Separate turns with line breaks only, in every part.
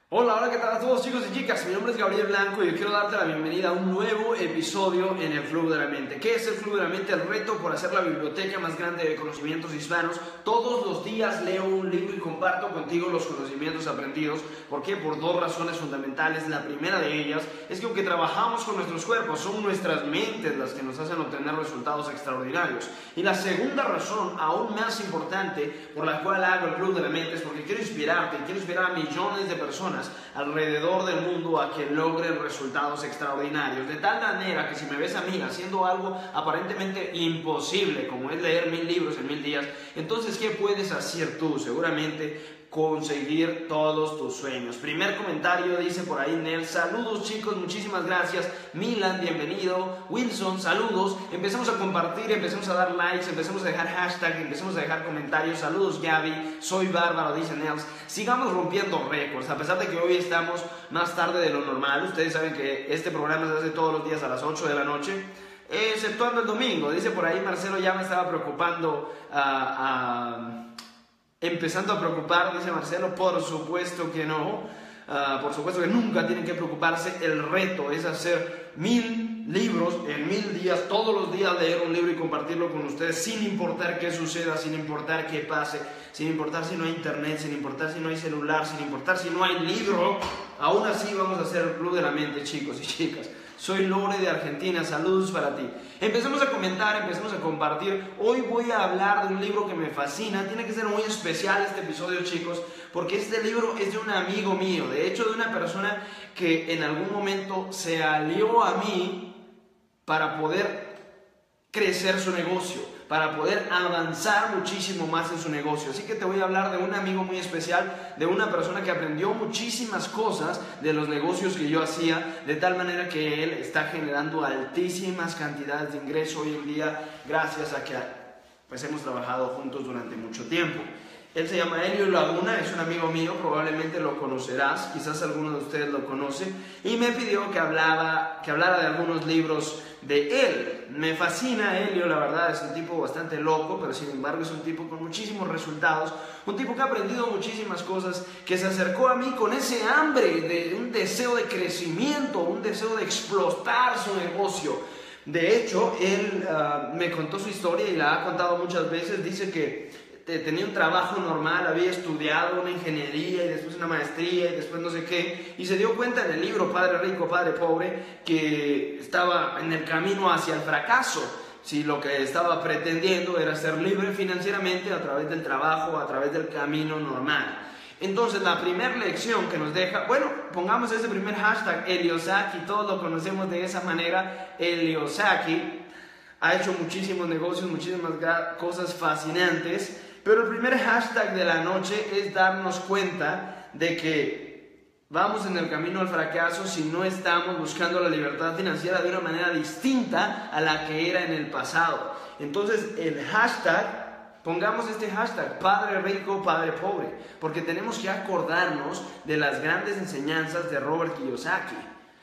Hola, hola, ¿qué tal a todos chicos y chicas? Mi nombre es Gabriel Blanco y quiero darte la bienvenida a un nuevo episodio en el Flujo de la Mente. ¿Qué es el Flujo de la Mente? El reto por hacer la biblioteca más grande de conocimientos hispanos. Todos los días leo un libro y comparto contigo los conocimientos aprendidos. ¿Por qué? Por dos razones fundamentales. La primera de ellas es que aunque trabajamos con nuestros cuerpos, son nuestras mentes las que nos hacen obtener resultados extraordinarios. Y la segunda razón, aún más importante, por la cual hago el Flujo de la Mente, es porque quiero inspirarte, quiero inspirar a millones de personas alrededor del mundo a que logren resultados extraordinarios, de tal manera que si me ves a mí haciendo algo aparentemente imposible como es leer 1000 libros en 1000 días, entonces ¿qué puedes hacer tú? Seguramente conseguir todos tus sueños. Primer comentario dice por ahí Nel: saludos chicos, muchísimas gracias. Milan, bienvenido. Wilson, saludos. Empecemos a compartir, empecemos a dar likes, empecemos a dejar hashtag, empecemos a dejar comentarios. Saludos Gaby, soy bárbaro, dice Nels. Sigamos rompiendo récords, a pesar de que hoy estamos más tarde de lo normal. Ustedes saben que este programa se hace todos los días a las 8 de la noche, exceptuando el domingo. Dice por ahí Marcelo: ya me estaba preocupando empezando a preocupar, dice Marcelo. Por supuesto que no, por supuesto que nunca tienen que preocuparse. El reto es hacer 1000 libros en 1000 días, todos los días leer un libro y compartirlo con ustedes, sin importar qué suceda, sin importar qué pase, sin importar si no hay internet, sin importar si no hay celular, sin importar si no hay libro. Aún así vamos a hacer el Club de la Mente, chicos y chicas. Soy Lore de Argentina, saludos para ti. Empecemos a comentar, empecemos a compartir. Hoy voy a hablar de un libro que me fascina. Tiene que ser muy especial este episodio, chicos, porque este libro es de un amigo mío. De hecho, de una persona que en algún momento se alió a mí para poder crecer su negocio, para poder avanzar muchísimo más en su negocio. Así que te voy a hablar de un amigo muy especial, de una persona que aprendió muchísimas cosas de los negocios que yo hacía, de tal manera que él está generando altísimas cantidades de ingreso hoy en día, gracias a que pues hemos trabajado juntos durante mucho tiempo. Él se llama Elio Laguna, es un amigo mío, probablemente lo conocerás, quizás alguno de ustedes lo conoce, y me pidió que hablara de algunos libros de él. Me fascina Elio, la verdad, es un tipo bastante loco, pero sin embargo es un tipo con muchísimos resultados, un tipo que ha aprendido muchísimas cosas, que se acercó a mí con ese hambre, de un deseo de crecimiento, un deseo de explotar su negocio. De hecho, él me contó su historia y la ha contado muchas veces. Dice que tenía un trabajo normal, había estudiado una ingeniería y después una maestría y después no sé qué, y se dio cuenta en el libro Padre Rico, Padre Pobre que estaba en el camino hacia el fracaso. Si lo que estaba pretendiendo era ser libre financieramente a través del trabajo, a través del camino normal. Entonces la primera lección que nos deja, bueno, pongamos ese primer hashtag, Eliosaki, todos lo conocemos de esa manera. Eliosaki ha hecho muchísimos negocios, muchísimas cosas fascinantes, pero el primer hashtag de la noche es darnos cuenta de que vamos en el camino al fracaso si no estamos buscando la libertad financiera de una manera distinta a la que era en el pasado. Entonces el hashtag, pongamos este hashtag, Padre Rico, Padre Pobre, porque tenemos que acordarnos de las grandes enseñanzas de Robert Kiyosaki.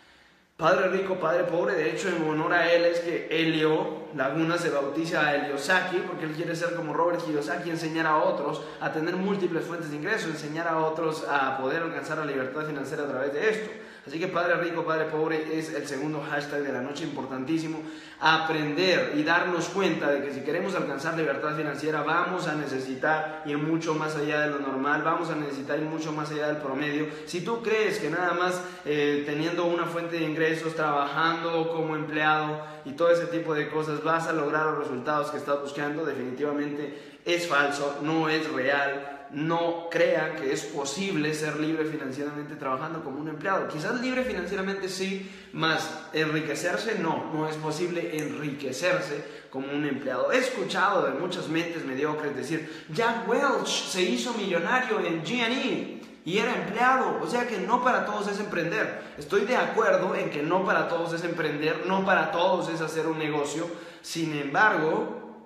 Padre Rico, Padre Pobre, de hecho en honor a él es que Elio Laguna se bautiza a Eliosaki, porque él quiere ser como Robert Kiyosaki, enseñar a otros a tener múltiples fuentes de ingresos, enseñar a otros a poder alcanzar la libertad financiera a través de esto. Así que Padre Rico, Padre Pobre es el segundo hashtag de la noche, importantísimo. Aprender y darnos cuenta de que si queremos alcanzar libertad financiera vamos a necesitar ir mucho más allá de lo normal, vamos a necesitar ir mucho más allá del promedio. Si tú crees que nada más teniendo una fuente de ingresos, trabajando como empleado y todo ese tipo de cosas vas a lograr los resultados que estás buscando, definitivamente es falso, no es real. No crean que es posible ser libre financieramente trabajando como un empleado. Quizás libre financieramente sí, más enriquecerse no es posible enriquecerse como un empleado. He escuchado de muchas mentes mediocres decir: Jack Welch se hizo millonario en G&E y era empleado. O sea que no para todos es emprender. Estoy de acuerdo en que no para todos es emprender, no para todos es hacer un negocio. Sin embargo,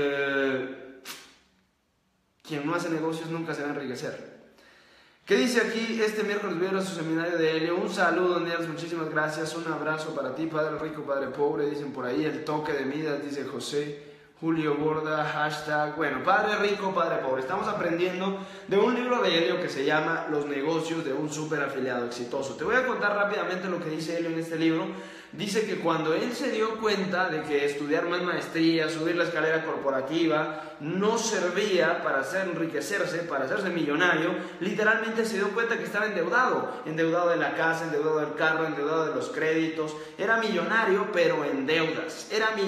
quien no hace negocios nunca se va a enriquecer. ¿Qué dice aquí? Este miércoles voy a ir a su seminario de Helio. Un saludo, Nels, muchísimas gracias. Un abrazo para ti, Padre Rico, Padre Pobre. Dicen por ahí el toque de Midas, dice José Julio Borda, hashtag, bueno, padre rico, padre pobre. Estamos aprendiendo de un libro de Helio que se llama Los negocios de un super afiliado exitoso. Te voy a contar rápidamente lo que dice Helio en este libro. Dice que cuando él se dio cuenta de que estudiar más maestría, subir la escalera corporativa, no servía para enriquecerse, para hacerse millonario, literalmente se dio cuenta que estaba endeudado de la casa, endeudado del carro, endeudado de los créditos. Era millonario pero en deudas,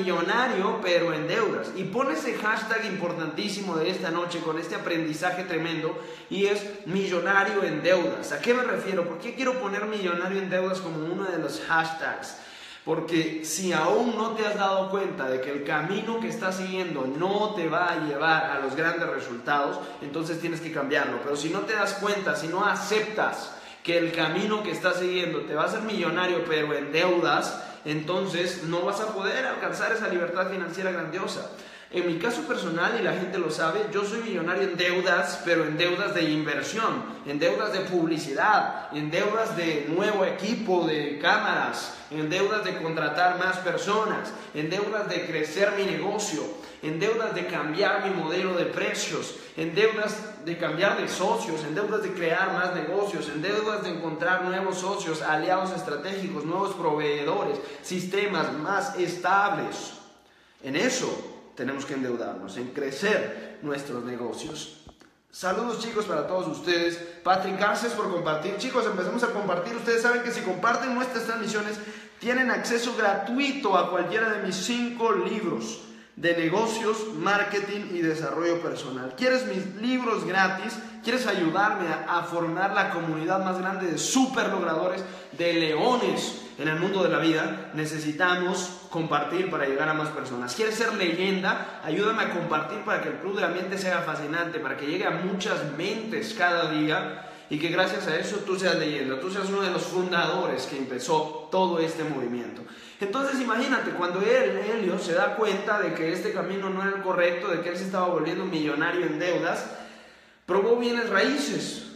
y pone ese hashtag importantísimo de esta noche con este aprendizaje tremendo, y es millonario en deudas. ¿A qué me refiero? ¿Por qué quiero poner millonario en deudas como uno de los hashtags? Porque si aún no te has dado cuenta de que el camino que estás siguiendo no te va a llevar a los grandes resultados, entonces tienes que cambiarlo. Pero si no te das cuenta, si no aceptas que el camino que estás siguiendo te va a hacer millonario pero en deudas, entonces no vas a poder alcanzar esa libertad financiera grandiosa. En mi caso personal, y la gente lo sabe, yo soy millonario en deudas, pero en deudas de inversión, en deudas de publicidad, en deudas de nuevo equipo de cámaras, en deudas de contratar más personas, en deudas de crecer mi negocio, en deudas de cambiar mi modelo de precios, en deudas de cambiar de socios, en deudas de crear más negocios, en deudas de encontrar nuevos socios, aliados estratégicos, nuevos proveedores, sistemas más estables. En eso tenemos que endeudarnos, en crecer nuestros negocios. Saludos chicos para todos ustedes. Patrick, gracias por compartir. Chicos, empecemos a compartir. Ustedes saben que si comparten nuestras transmisiones, tienen acceso gratuito a cualquiera de mis 5 libros de negocios, marketing y desarrollo personal. ¿Quieres mis libros gratis? ¿Quieres ayudarme a formar la comunidad más grande de super logradores, de leones en el mundo de la vida? Necesitamos compartir para llegar a más personas. ¿Quieres ser leyenda? Ayúdame a compartir para que el Club de la Mente sea fascinante, para que llegue a muchas mentes cada día y que gracias a eso tú seas leyenda, tú seas uno de los fundadores que empezó todo este movimiento. Entonces imagínate, cuando Helio se da cuenta de que este camino no era el correcto, de que él se estaba volviendo millonario en deudas, probó bienes raíces,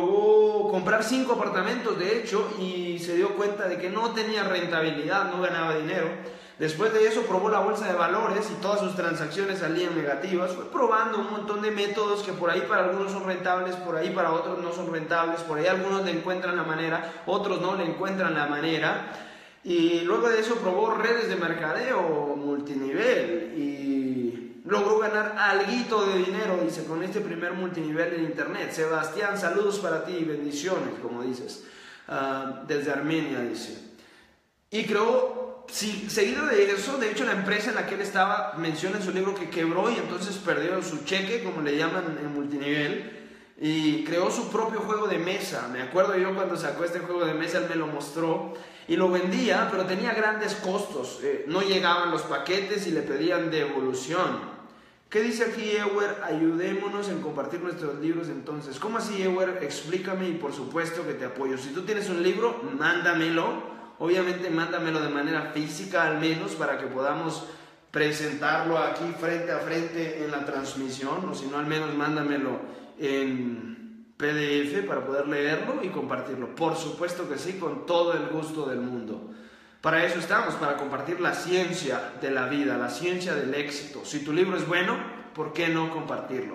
probó comprar 5 apartamentos de hecho, y se dio cuenta de que no tenía rentabilidad, no ganaba dinero. Después de eso probó la bolsa de valores y todas sus transacciones salían negativas. Fue probando un montón de métodos que por ahí para algunos son rentables, por ahí para otros no son rentables, por ahí algunos le encuentran la manera, otros no le encuentran la manera. Y luego de eso probó redes de mercadeo multinivel y logró ganar alguito de dinero, dice, con este primer multinivel en internet. Sebastián, saludos para ti, bendiciones, como dices, desde Armenia, dice. Y creó, seguido de eso, de hecho la empresa en la que él estaba menciona en su libro que quebró y entonces perdió su cheque, como le llaman en multinivel, y creó su propio juego de mesa. Me acuerdo yo cuando sacó este juego de mesa, él me lo mostró y lo vendía, pero tenía grandes costos, no llegaban los paquetes y le pedían devolución. ¿Qué dice aquí Ewer? Ayudémonos en compartir nuestros libros entonces. ¿Cómo así, Ewer? Explícame y por supuesto que te apoyo. Si tú tienes un libro, mándamelo. Obviamente mándamelo de manera física al menos para que podamos presentarlo aquí frente a frente en la transmisión, o si no al menos mándamelo en PDF para poder leerlo y compartirlo. Por supuesto que sí, con todo el gusto del mundo. Para eso estamos, para compartir la ciencia de la vida, la ciencia del éxito. Si tu libro es bueno, ¿por qué no compartirlo?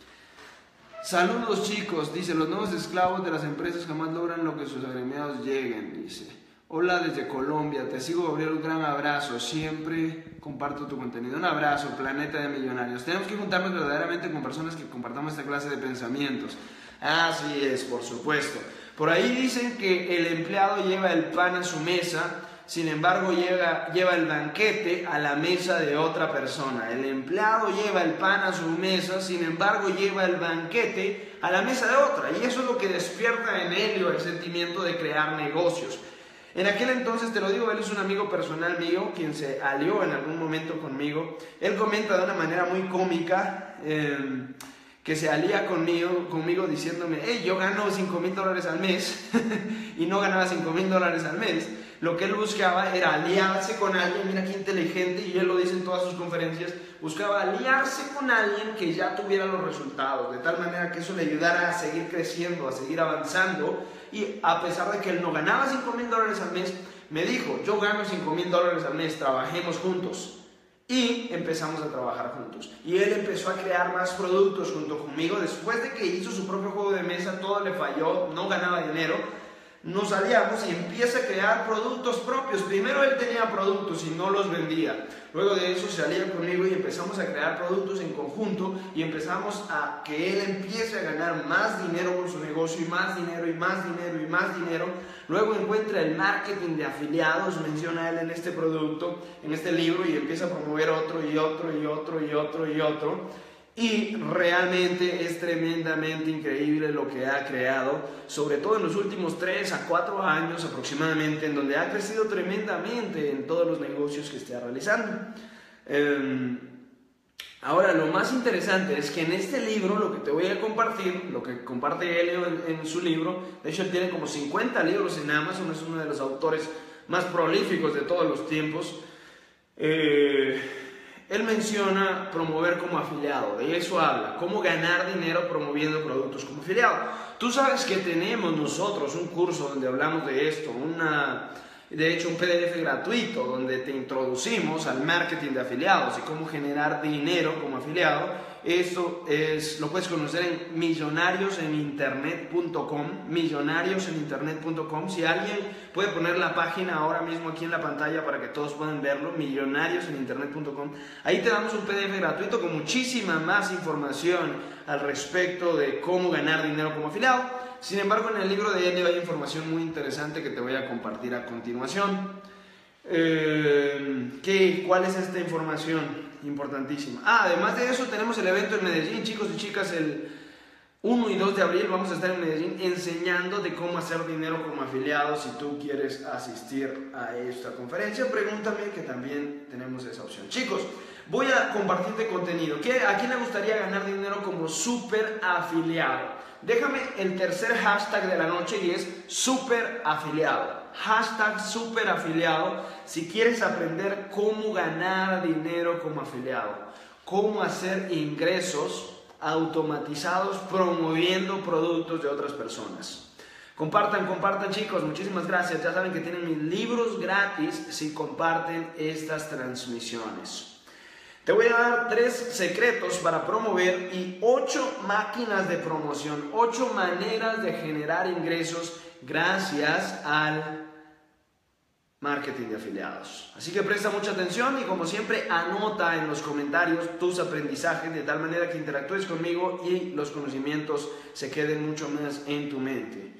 Saludos chicos, dice, los nuevos esclavos de las empresas jamás logran lo que sus agremiados lleguen, dice. Hola desde Colombia, te sigo Gabriel, un gran abrazo, siempre comparto tu contenido. Un abrazo, planeta de millonarios. Tenemos que juntarnos verdaderamente con personas que compartamos esta clase de pensamientos. Así es, por supuesto. Por ahí dicen que el empleado lleva el pan a su mesa, sin embargo lleva el banquete a la mesa de otra persona. El empleado lleva el pan a su mesa, sin embargo lleva el banquete a la mesa de otra. Y eso es lo que despierta en Helio el sentimiento de crear negocios. En aquel entonces, te lo digo, él es un amigo personal mío, quien se alió en algún momento conmigo. Él comenta de una manera muy cómica que se alía conmigo diciéndome, hey, yo gano $5,000 al mes y no ganaba $5,000 al mes. Lo que él buscaba era aliarse con alguien, mira qué inteligente, y él lo dice en todas sus conferencias, buscaba aliarse con alguien que ya tuviera los resultados, de tal manera que eso le ayudara a seguir creciendo, a seguir avanzando. Y a pesar de que él no ganaba $5,000 al mes, me dijo, yo gano $5,000 al mes, trabajemos juntos. Y empezamos a trabajar juntos. Y él empezó a crear más productos junto conmigo. Después de que hizo su propio juego de mesa, todo le falló, no ganaba dinero. Nos aliamos y empieza a crear productos propios. Primero él tenía productos y no los vendía. Luego de eso se alía conmigo y empezamos a crear productos en conjunto y empezamos a que él empiece a ganar más dinero con su negocio y más dinero y más dinero y más dinero. Luego encuentra el marketing de afiliados, menciona él en este producto, en este libro, y empieza a promover otro y otro y otro y otro y otro. Y realmente es tremendamente increíble lo que ha creado, sobre todo en los últimos 3 a 4 años aproximadamente, en donde ha crecido tremendamente en todos los negocios que está realizando. Ahora, lo más interesante es que en este libro, lo que te voy a compartir, lo que comparte Helio en su libro, de hecho él tiene como 50 libros en Amazon, es uno de los autores más prolíficos de todos los tiempos. Él menciona promover como afiliado, de eso habla, cómo ganar dinero promoviendo productos como afiliado. Tú sabes que tenemos nosotros un curso donde hablamos de esto, de hecho un PDF gratuito donde te introducimos al marketing de afiliados y cómo generar dinero como afiliado. Esto lo puedes conocer en millonarioseninternet.com, millonarioseninternet.com. Si alguien puede poner la página ahora mismo aquí en la pantalla para que todos puedan verlo, millonarioseninternet.com. Ahí te damos un PDF gratuito con muchísima más información al respecto de cómo ganar dinero como afiliado. Sin embargo, en el libro de Helio hay información muy interesante que te voy a compartir a continuación. ¿Cuál es esta información? Importantísima. Además de eso, tenemos el evento en Medellín, chicos y chicas, el 1 y 2 de abril vamos a estar en Medellín enseñando de cómo hacer dinero como afiliado. Si tú quieres asistir a esta conferencia, pregúntame, que también tenemos esa opción. Chicos, voy a compartirte contenido. ¿A quién le gustaría ganar dinero como super afiliado? Déjame el tercer hashtag de la noche y es super afiliado. Hashtag super afiliado si quieres aprender cómo ganar dinero como afiliado, cómo hacer ingresos automatizados promoviendo productos de otras personas. Compartan chicos, muchísimas gracias. Ya saben que tienen mis libros gratis si comparten estas transmisiones. Te voy a dar 3 secretos para promover y 8 máquinas de promoción, 8 maneras de generar ingresos gracias al marketing de afiliados. Así que presta mucha atención y, como siempre, anota en los comentarios tus aprendizajes de tal manera que interactúes conmigo y los conocimientos se queden mucho más en tu mente.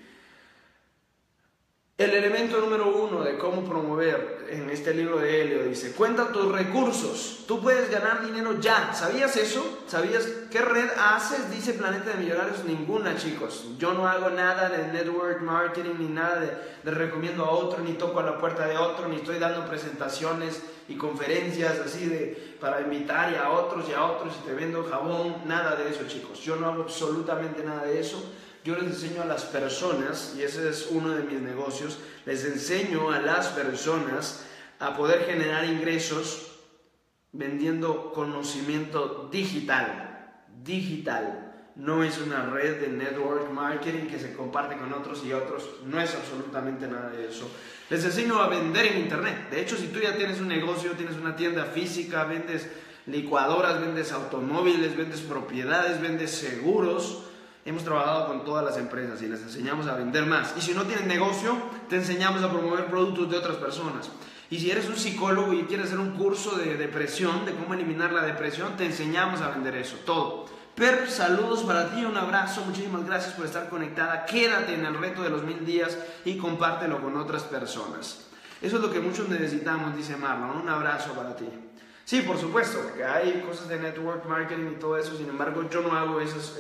El elemento número 1 de cómo promover en este libro de Helio dice: cuenta tus recursos. Tú puedes ganar dinero ya. ¿Sabías eso? ¿Sabías qué red haces? Dice Planeta de Millonarios. Ninguna, chicos. Yo no hago nada de network marketing, ni nada de recomiendo a otro, ni toco a la puerta de otro, ni estoy dando presentaciones y conferencias así para invitar a otros y te vendo jabón. Nada de eso, chicos. Yo no hago absolutamente nada de eso. Yo les enseño a las personas, y ese es uno de mis negocios, les enseño a las personas a poder generar ingresos vendiendo conocimiento digital. Digital. No es una red de network marketing que se comparte con otros y otros. No es absolutamente nada de eso. Les enseño a vender en internet. De hecho, si tú ya tienes un negocio, tienes una tienda física, vendes licuadoras, vendes automóviles, vendes propiedades, vendes seguros. Hemos trabajado con todas las empresas y les enseñamos a vender más. Y si no tienes negocio, te enseñamos a promover productos de otras personas. Y si eres un psicólogo y quieres hacer un curso de depresión, de cómo eliminar la depresión, te enseñamos a vender eso, todo. Per, saludos para ti, un abrazo, muchísimas gracias por estar conectada. Quédate en el reto de los 1000 días y compártelo con otras personas. Eso es lo que muchos necesitamos, dice Marlon. Un abrazo para ti. Sí, por supuesto, porque hay cosas de network marketing y todo eso. Sin embargo, yo no hago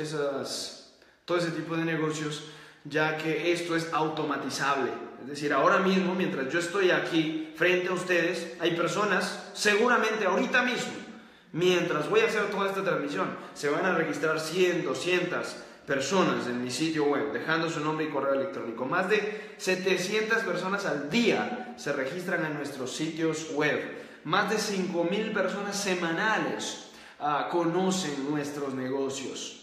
todo ese tipo de negocios, ya que esto es automatizable. Es decir, ahora mismo, mientras yo estoy aquí frente a ustedes, hay personas, seguramente ahorita mismo, mientras voy a hacer toda esta transmisión, se van a registrar 100, 200 personas en mi sitio web, dejando su nombre y correo electrónico. Más de 700 personas al día se registran en nuestros sitios web. Más de 5,000 personas semanales conocen nuestros negocios.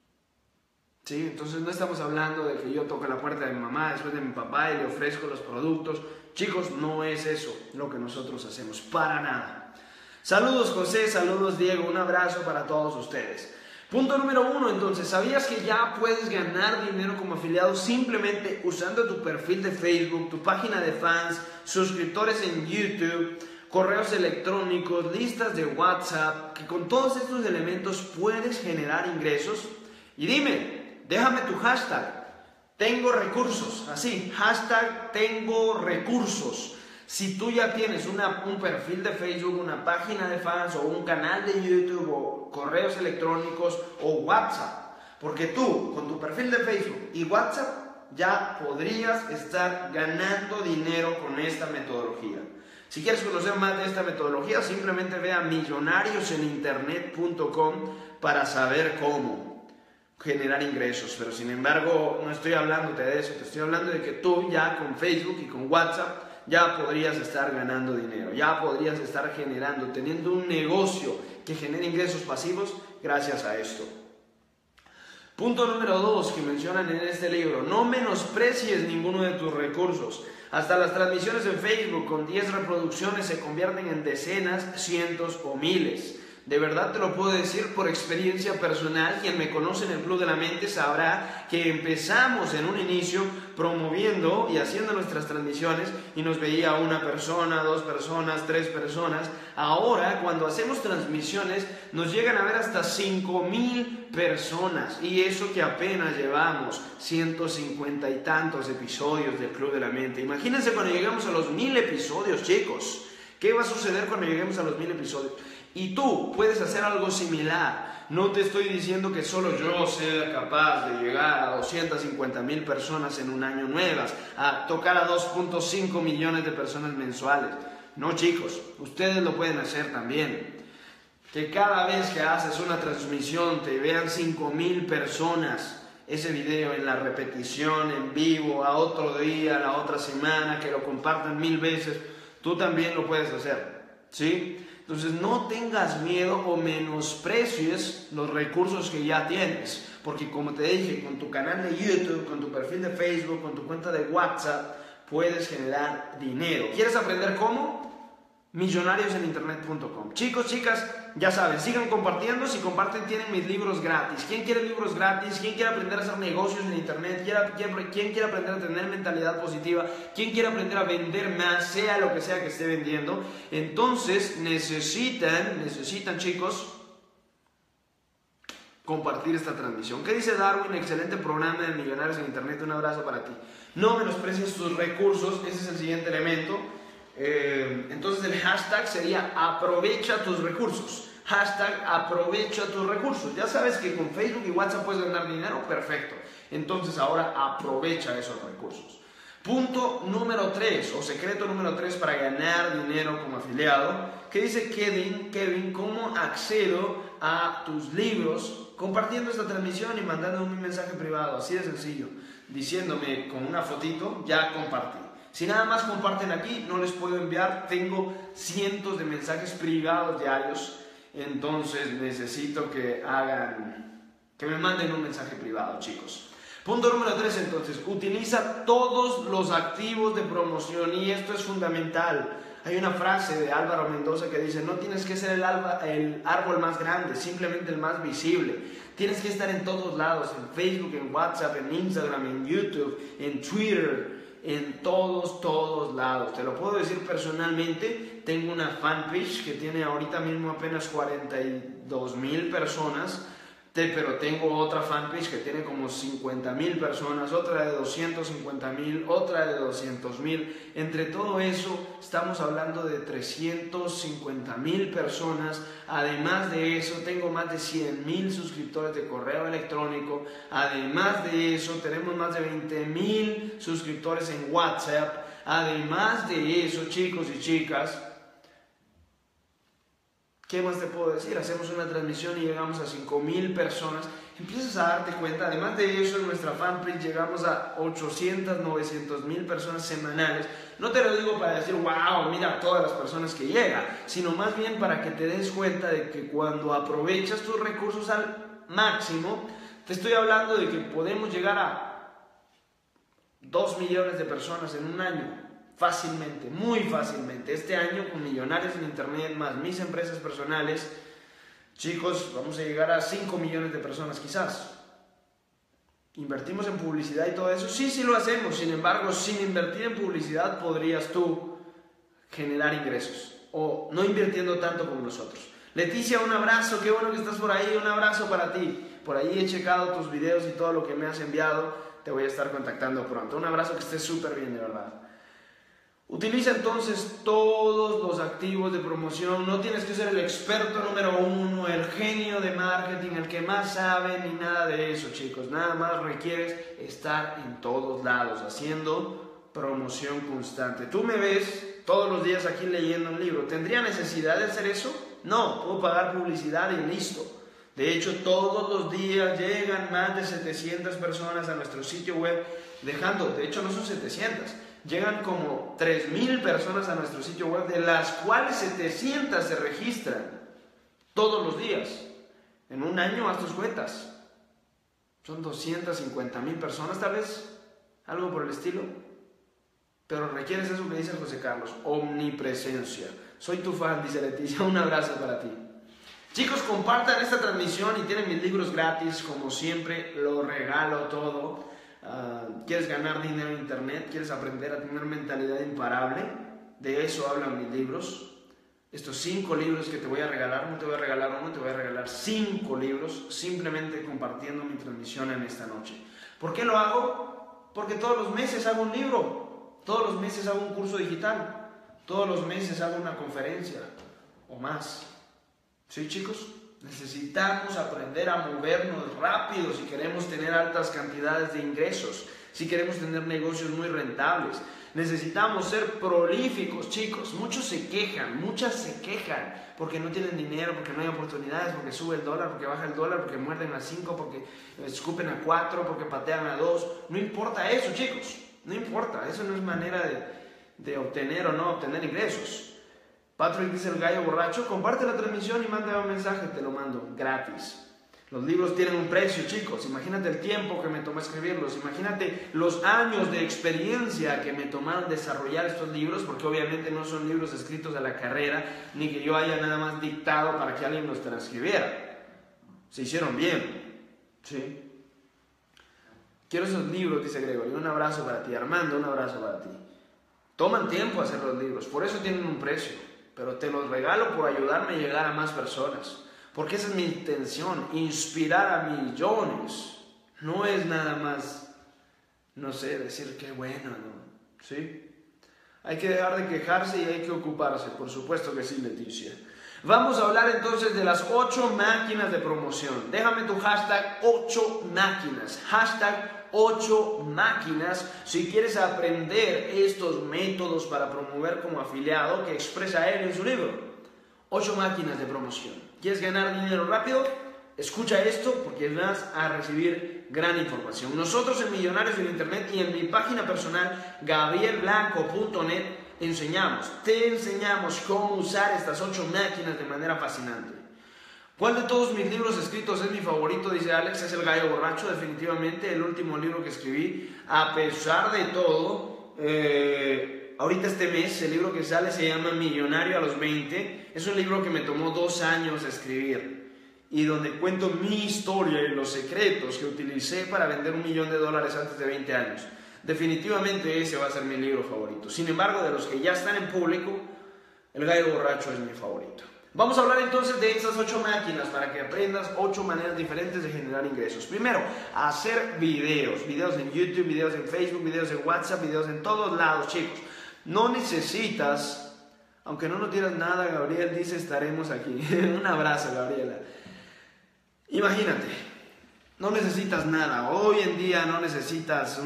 ¿Sí? Entonces no estamos hablando de que yo toque la puerta de mi mamá, después de mi papá, y le ofrezco los productos. Chicos, no es eso lo que nosotros hacemos, para nada. Saludos José, saludos Diego, un abrazo para todos ustedes. Punto número 1, entonces, ¿sabías que ya puedes ganar dinero como afiliado simplemente usando tu perfil de Facebook, tu página de fans, suscriptores en YouTube, correos electrónicos, listas de WhatsApp, que con todos estos elementos puedes generar ingresos? Y dime, déjame tu hashtag, tengo recursos, así, hashtag tengo recursos. Si tú ya tienes un perfil de Facebook, una página de fans o un canal de YouTube o correos electrónicos o WhatsApp, porque tú con tu perfil de Facebook y WhatsApp ya podrías estar ganando dinero con esta metodología. Si quieres conocer más de esta metodología, simplemente ve a millonarioseninternet.com para saber cómo generar ingresos. Pero sin embargo, no estoy hablándote de eso, te estoy hablando de que tú ya con Facebook y con WhatsApp ya podrías estar ganando dinero, ya podrías estar generando, teniendo un negocio que genere ingresos pasivos gracias a esto. Punto número 2 que mencionan en este libro: no menosprecies ninguno de tus recursos. Hasta las transmisiones en Facebook con 10 reproducciones se convierten en decenas, cientos o miles. De verdad te lo puedo decir por experiencia personal. Quien me conoce en el Club de la Mente sabrá que empezamos en un inicio promoviendo y haciendo nuestras transmisiones y nos veía una persona, 2 personas, 3 personas. Ahora, cuando hacemos transmisiones, nos llegan a ver hasta 5,000 personas. Y eso que apenas llevamos 150 y tantos episodios del Club de la Mente. Imagínense cuando lleguemos a los 1000 episodios, chicos. ¿Qué va a suceder cuando lleguemos a los 1000 episodios? Y tú puedes hacer algo similar. No te estoy diciendo que solo yo sea capaz de llegar a 250,000 personas en un año nuevas, a tocar a 2.5 millones de personas mensuales. No, chicos, ustedes lo pueden hacer también. Que cada vez que haces una transmisión te vean 5,000 personas ese video en la repetición, en vivo, a otro día, la otra semana, que lo compartan 1000 veces. Tú también lo puedes hacer, ¿sí? Entonces no tengas miedo o menosprecies los recursos que ya tienes, porque como te dije, con tu canal de YouTube, con tu perfil de Facebook, con tu cuenta de WhatsApp, puedes generar dinero. ¿Quieres aprender cómo? Millonarioseninternet.com. Chicos, chicas, ya saben, sigan compartiendo. Si comparten, tienen mis libros gratis. ¿Quién quiere libros gratis? ¿Quién quiere aprender a hacer negocios en internet? ¿Quién quiere aprender a tener mentalidad positiva? ¿Quién quiere aprender a vender más, sea lo que sea que esté vendiendo? Entonces necesitan, chicos, compartir esta transmisión. ¿Qué dice Darwin? Excelente programa de Millonarios en Internet. Un abrazo para ti. No menosprecies tus recursos. Ese es el siguiente elemento. Entonces el hashtag sería aprovecha tus recursos. Hashtag aprovecha tus recursos. Ya sabes que con Facebook y WhatsApp puedes ganar dinero, perfecto. Entonces ahora aprovecha esos recursos. Punto número 3 o secreto número 3 para ganar dinero como afiliado. ¿Qué dice Kevin? ¿Cómo accedo a tus libros? Compartiendo esta transmisión y mandando un mensaje privado, así de sencillo, diciéndome con una fotito, ya compartí. Si nada más comparten aquí, no les puedo enviar. Tengo cientos de mensajes privados diarios. Entonces necesito que me manden un mensaje privado, chicos. Punto número 3, entonces, utiliza todos los activos de promoción. Y esto es fundamental. Hay una frase de Álvaro Mendoza que dice: no tienes que ser el árbol más grande, simplemente el más visible. Tienes que estar en todos lados, en Facebook, en WhatsApp, en Instagram, en YouTube, en Twitter, en todos lados. Te lo puedo decir personalmente. Tengo una fanpage que tiene ahorita mismo apenas 42,000 personas, pero tengo otra fanpage que tiene como 50,000 personas, otra de 250,000, otra de 200,000. Entre todo eso estamos hablando de 350,000 personas. Además de eso tengo más de 100,000 suscriptores de correo electrónico. Además de eso tenemos más de 20,000 suscriptores en WhatsApp. Además de eso, chicos y chicas, ¿qué más te puedo decir? Hacemos una transmisión y llegamos a 5,000 personas. Empiezas a darte cuenta. Además de eso, en nuestra fanpage llegamos a 800, 900,000 personas semanales. No te lo digo para decir, wow, mira todas las personas que llegan, sino más bien para que te des cuenta de que cuando aprovechas tus recursos al máximo, te estoy hablando de que podemos llegar a 2 millones de personas en un año. fácilmente, muy fácilmente. Este año con Millonarios en Internet más mis empresas personales, chicos, vamos a llegar a 5 millones de personas quizás. ¿Invertimos en publicidad y todo eso? Sí, sí lo hacemos. Sin embargo, sin invertir en publicidad podrías tú generar ingresos. O no invirtiendo tanto como nosotros. Leticia, un abrazo. Qué bueno que estás por ahí. Un abrazo para ti. Por ahí he checado tus videos y todo lo que me has enviado. Te voy a estar contactando pronto. Un abrazo, que estés súper bien, de verdad. Utiliza entonces todos los activos de promoción. No tienes que ser el experto número 1, el genio de marketing, el que más sabe, ni nada de eso, chicos. Nada más requieres estar en todos lados, haciendo promoción constante. Tú me ves todos los días aquí leyendo un libro. ¿Tendría necesidad de hacer eso? No, puedo pagar publicidad y listo. De hecho, todos los días llegan más de 700 personas a nuestro sitio web, de hecho no son 700, llegan como 3.000 personas a nuestro sitio web, de las cuales 700 se registran todos los días. En un año, haz tus cuentas, son 250.000 personas tal vez, algo por el estilo. Pero requieres eso que dice José Carlos, omnipresencia. Soy tu fan, dice Leticia, un abrazo para ti. Chicos, compartan esta transmisión y tienen mis libros gratis, como siempre, lo regalo todo. ¿Quieres ganar dinero en internet? ¿Quieres aprender a tener mentalidad imparable? De eso hablan mis libros. Estos 5 libros que te voy a regalar, no te voy a regalar uno, te voy a regalar 5 libros, simplemente compartiendo mi transmisión en esta noche. ¿Por qué lo hago? Porque todos los meses hago un libro, todos los meses hago un curso digital, todos los meses hago una conferencia o más. ¿Sí, chicos? Necesitamos aprender a movernos rápido si queremos tener altas cantidades de ingresos, si queremos tener negocios muy rentables. Necesitamos ser prolíficos, chicos. Muchos se quejan, muchas se quejan porque no tienen dinero, porque no hay oportunidades, porque sube el dólar, porque baja el dólar, porque muerden a 5, porque escupen a 4, porque patean a 2. No importa eso, chicos. No importa. Eso no es manera de obtener o no obtener ingresos. Patrick dice: el gallo borracho. Comparte la transmisión y mándame un mensaje, te lo mando gratis. Los libros tienen un precio, chicos. Imagínate el tiempo que me tomó escribirlos. Imagínate los años de experiencia que me tomaron desarrollar estos libros, porque obviamente no son libros escritos a la carrera, ni que yo haya nada más dictado para que alguien los transcribiera. Se hicieron bien, ¿sí? Quiero esos libros, dice Gregorio. Un abrazo para ti. Armando, un abrazo para ti. Toman tiempo hacer los libros, por eso tienen un precio. Pero te los regalo por ayudarme a llegar a más personas. Porque esa es mi intención, inspirar a millones. No es nada más, no sé, decir qué bueno, ¿no? ¿Sí? Hay que dejar de quejarse y hay que ocuparse, por supuesto que sí, Leticia. Vamos a hablar entonces de las 8 máquinas de promoción. Déjame tu hashtag 8 máquinas. Hashtag 8 máquinas si quieres aprender estos métodos para promover como afiliado que expresa él en su libro. 8 máquinas de promoción. ¿Quieres ganar dinero rápido? Escucha esto porque vas a recibir gran información. Nosotros en Millonarios en Internet y en mi página personal gabrielblanco.net te enseñamos cómo usar estas 8 máquinas de manera fascinante. ¿Cuál de todos mis libros escritos es mi favorito? Dice Alex. Es El gallo borracho, definitivamente, el último libro que escribí. A pesar de todo, ahorita este mes el libro que sale se llama Millonario a los 20. Es un libro que me tomó 2 años escribir y donde cuento mi historia y los secretos que utilicé para vender $1 millón antes de 20 años. Definitivamente ese va a ser mi libro favorito. Sin embargo, de los que ya están en público, El gallo borracho es mi favorito. Vamos a hablar entonces de esas 8 máquinas para que aprendas 8 maneras diferentes de generar ingresos. Primero, hacer videos en YouTube, videos en Facebook, videos en WhatsApp, videos en todos lados, chicos. No necesitas, aunque no nos dieras nada, Gabriel dice: estaremos aquí. Un abrazo, Gabriela. Imagínate, no necesitas nada. Hoy en día no necesitas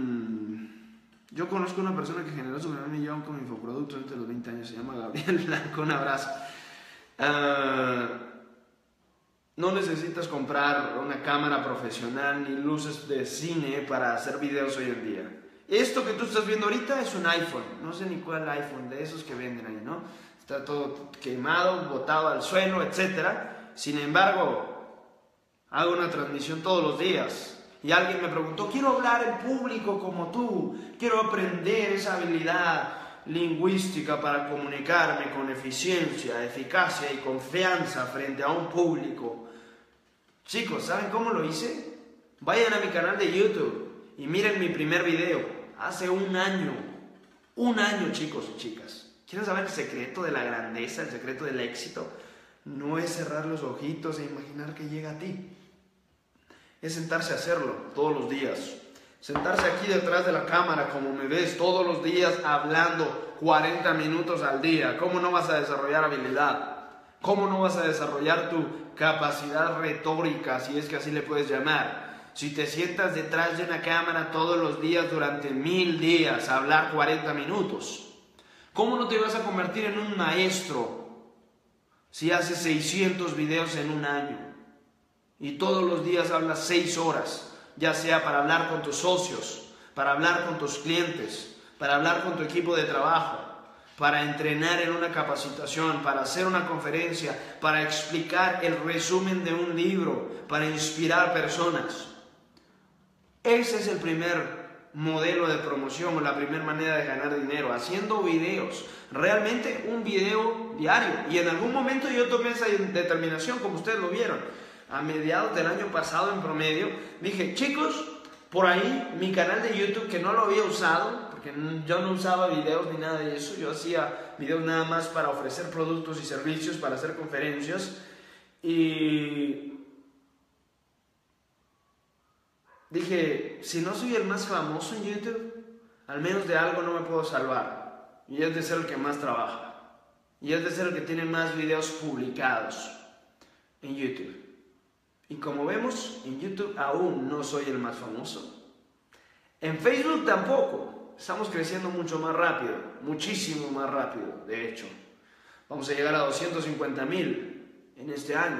Yo conozco una persona que generó su primer millón con infoproductos entre los 20 años. Se llama Gabriel Blanco. Un abrazo. No necesitas comprar una cámara profesional ni luces de cine para hacer videos hoy en día. Esto que tú estás viendo ahorita es un iPhone. No sé ni cuál iPhone, de esos que venden ahí, ¿no? Está todo quemado, botado al suelo, etc. Sin embargo, hago una transmisión todos los días. Y alguien me preguntó: quiero hablar en público como tú, quiero aprender esa habilidad. lingüística para comunicarme con eficiencia, eficacia y confianza frente a un público. Chicos, ¿saben cómo lo hice? Vayan a mi canal de YouTube y miren mi primer video, hace un año, chicos y chicas. ¿Quieren saber el secreto de la grandeza, el secreto del éxito? No es cerrar los ojitos e imaginar que llega a ti. Es sentarse a hacerlo todos los días. Sentarse aquí detrás de la cámara, como me ves, todos los días hablando 40 minutos al día. ¿Cómo no vas a desarrollar habilidad? ¿Cómo no vas a desarrollar tu capacidad retórica, si es que así le puedes llamar? Si te sientas detrás de una cámara todos los días durante 1000 días a hablar 40 minutos. ¿Cómo no te vas a convertir en un maestro si haces 600 videos en un año y todos los días hablas 6 horas? Ya sea para hablar con tus socios, para hablar con tus clientes, para hablar con tu equipo de trabajo, para entrenar en una capacitación, para hacer una conferencia, para explicar el resumen de un libro, para inspirar personas. Ese es el primer modelo de promoción o la primera manera de ganar dinero, haciendo videos, realmente un video diario. Y en algún momento yo tomé esa determinación, como ustedes lo vieron. A mediados del año pasado en promedio, dije, chicos, por ahí mi canal de YouTube, que no lo había usado, porque yo no usaba videos ni nada de eso, yo hacía videos nada más para ofrecer productos y servicios, para hacer conferencias, y dije, si no soy el más famoso en YouTube, al menos de algo no me puedo salvar, y es de ser el que más trabaja, y es de ser el que tiene más videos publicados en YouTube. Y como vemos, en YouTube aún no soy el más famoso. En Facebook tampoco. Estamos creciendo mucho más rápido, muchísimo más rápido, de hecho. Vamos a llegar a 250,000 en este año.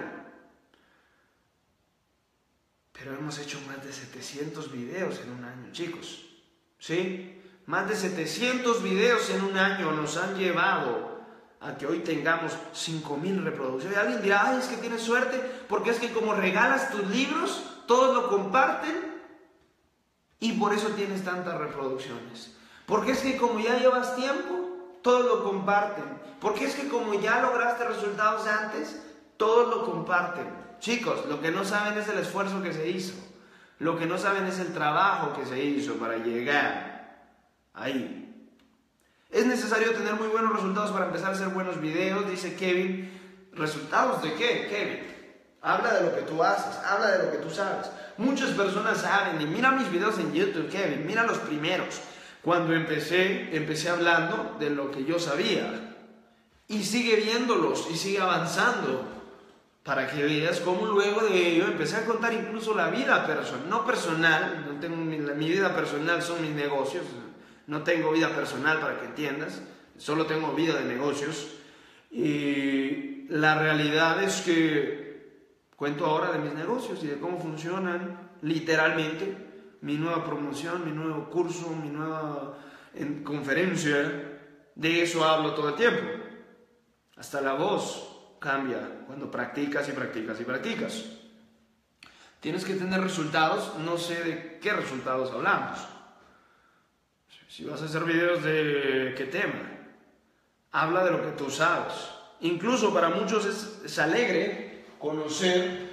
Pero hemos hecho más de 700 videos en un año, chicos. ¿Sí? Más de 700 videos en un año nos han llevado a que hoy tengamos 5,000 reproducciones. Y alguien dirá, ay, es que tienes suerte, porque es que como regalas tus libros, todos lo comparten y por eso tienes tantas reproducciones. Porque es que como ya llevas tiempo, todos lo comparten. Porque es que como ya lograste resultados antes, todos lo comparten. Chicos, lo que no saben es el esfuerzo que se hizo. Lo que no saben es el trabajo que se hizo para llegar ahí. Es necesario tener muy buenos resultados para empezar a hacer buenos videos, dice Kevin. ¿Resultados de qué, Kevin? Habla de lo que tú haces, habla de lo que tú sabes. Muchas personas saben, y mira mis videos en YouTube, Kevin, mira los primeros. Cuando empecé hablando de lo que yo sabía. Y sigue viéndolos, y sigue avanzando. Para que veas cómo luego de ello empecé a contar incluso la vida personal. No personal, no tengo mi vida personal son mis negocios. No tengo vida personal, para que entiendas, solo tengo vida de negocios. Y la realidad es que cuento ahora de mis negocios y de cómo funcionan literalmente mi nueva promoción, mi nuevo curso, mi nueva conferencia. De eso hablo todo el tiempo. Hasta la voz cambia cuando practicas y practicas y practicas. Tienes que tener resultados, no sé de qué resultados hablamos. Si vas a hacer videos de qué tema, habla de lo que tú sabes. Incluso para muchos es alegre conocer